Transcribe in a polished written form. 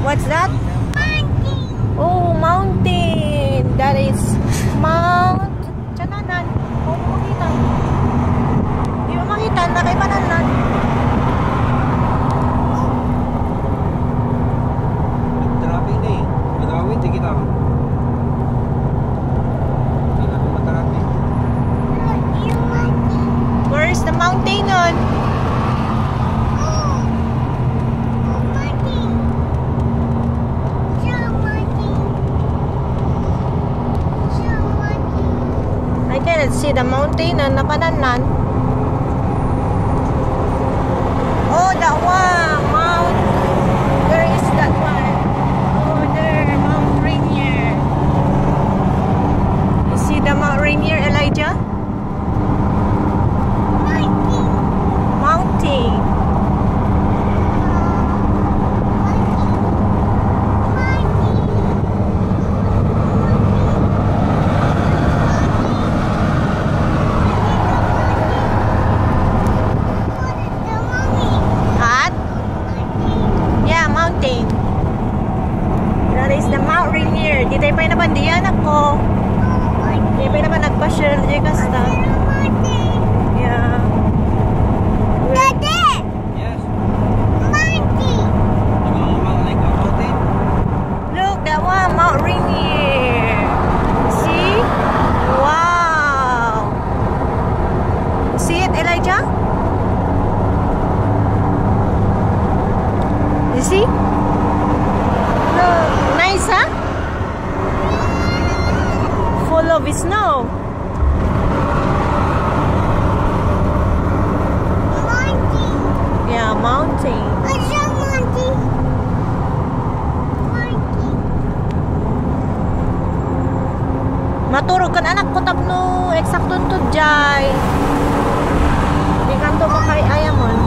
What's that? Mountain. Oh, mountain. That is Mount. Chananan. Oh, makita. Di mo makita na kay Bananan. Terapi ni. Magawin di kita. Where is the mountain on? I cannot see the mountain on Napananan. Oh, that one. Mount. Where is that one? Oh, there. Mount Rainier. You see the Mount Rainier, Elijah? Mountain. That is the Mount Rainier. Di tayo pa nabandiyan ako. Di pa naman nagpa-share di kasta. Yeah. Yes. Look, that one, Mount Rainier. See? Wow. See it, Elijah? You see? Look, nice, huh? Full of snow. Mountain. Yeah, mountain. Mountain. Maturog kan anak ko tapno eksakto to jay. Di kanto mo kay ayamon.